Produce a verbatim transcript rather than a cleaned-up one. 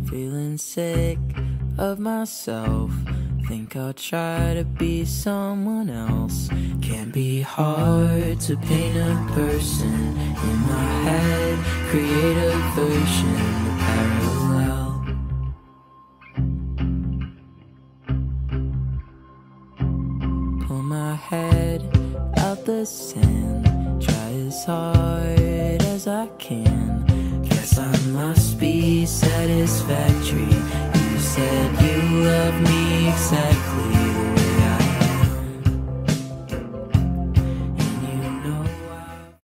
feeling sick of myself. Think I'll try to be someone else. Can't be hard to paint a person in my head, create a version to parallel. Pull my head out the sand, try as hard as I can. Guess I must be satisfactory